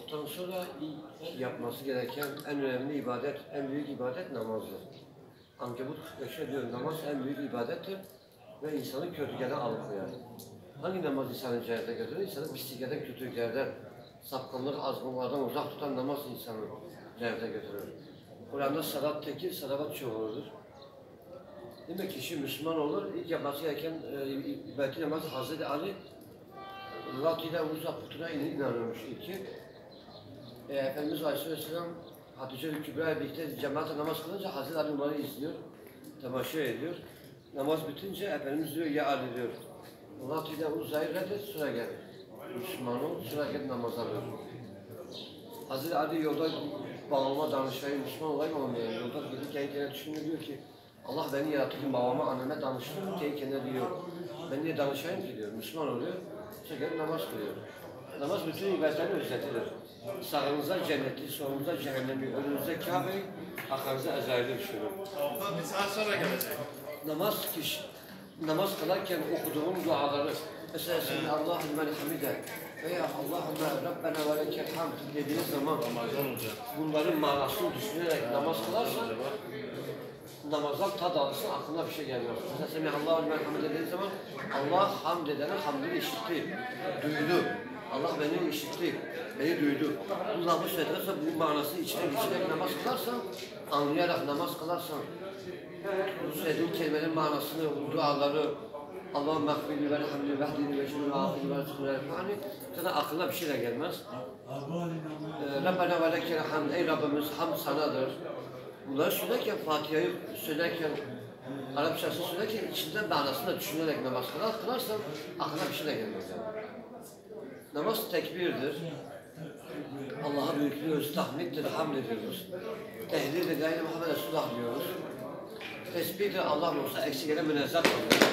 olduktan sonra ilk yapması gereken en önemli ibadet, en büyük ibadet namazdır. Ankebut diyor, namaz en büyük ibadettir ve insanı kötülüklerden alıkoyar. Hangi namaz insanı cennete götürür? İnsanı pisliklerden, kötülüklerden, sapkınlık, azgınlardan uzak tutan namaz insanı cennete götürür. Kur'an'da salat tekil, salavat çoğuludur. Demek ki kişi Müslüman olur, ilk yapması gereken ibadeti namazı Hazreti Ali Lat ile uzak putuna inanıyormuş ilki. Efendimiz Aleyhisselam Hatice Kübra'ya birlikte cemaatle namaz kılınca Hazreti Ali onları izliyor, temaşa ediyor. Namaz bitince Efendimiz diyor, ya Ali diyor, Lat ile uzayı reddet, sonra gel. Müslüman ol, sonra gel namaza ver. Hazreti Ali yolda babama danışayım, Müslüman olayım olmayayım. Yolda gelirken kendine düşünüyor, diyor ki, Allah beni yaratırken babama, anneme danıştım, kendine diyor, ben niye danışayım ki diyor, Müslüman oluyor. Sonra namaz kılıyor. Namaz bütün ibadetlerin özetidir. Sağınıza cenneti, solunuza cehennemi, önünüze Kabe'yi, arkanıza Ezrail'i düşünün. Bir saat sonra gelecek. Namaz kılarken okuduğum duaları, mesela Semi Allahu limen hamide veya Allahümme Rabbena ve lekel hamd dediğiniz zaman bunların manasını düşünerek namaz kılarsan namazdan tad alırsın, aklına bir şey gelmez. Mesela Semi Allahu limen hamide dediğiniz zaman Allah hamd edene hamdını işitti, duydu. Allah beni işitti, beni duydu. Bu lafı söylerse bu manası içine geçirerek namaz kılarsan, anlayarak namaz kılarsan, bu söylediğin kelimelerin manasını, duaları, Allah'ın mağfirli ve elhamdülü vehdini ve şunu ve ahini ve rızkını hani sana aklına bir şey de gelmez. Rabbena ve lekel hamd, ey Rabbimiz hamd sanadır. Bunları söylerken, Fatiha'yı söylerken, Arapçasını söylerken içinden manasını da düşünerek namaz kılarsan aklına bir şey de gelmez. Namaz tekbirdir. Allah'a büyüklüğü öz tahmiddir, hamd ediyoruz. Tehlil-i Gayri Muhammed Resulullah diyoruz. Tesbihdir, Allah olsa eksik yere münezzeh oluyor.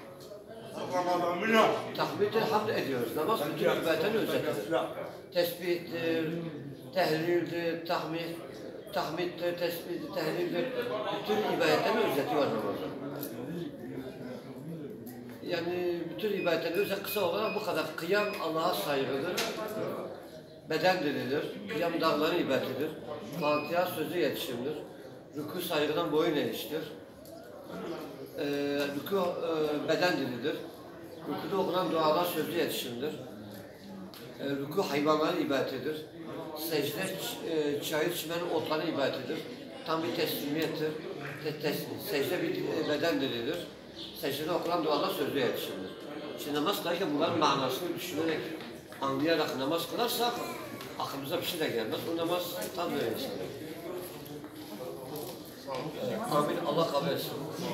Tahmiddir, hamd ediyoruz. Namaz bütün ibadetlerin özetidir. Tesbihdir, tehlildir, tahmiddir, tesbihdir, tehlildir. Bütün ibadetlerin özeti var namazda. Yani bütün ibadetlerin özeti kısa olarak bu kadar. Kıyam Allah'a saygıdır. Beden dilidir. Kıyam dağların ibadetidir. Fatiha sözü iletişimdir. Rükû saygıdan boyun eğiştir. Rükû beden dilidir. Rükûda okunan dualar sözlü iletişimdir. Rükû hayvanların ibadetidir. Secde çayır çimenin otların ibadetidir. Tam bir teslimiyettir. Secde bir beden dilidir. Secdede okunan dualar sözlü iletişimdir. Şimdi namaz kılarken bunların manasını düşünerek, anlayarak namaz kılarsak aklımıza bir şey de gelmez. O namaz tam böyle insan. Amin. Allah kabul etsin.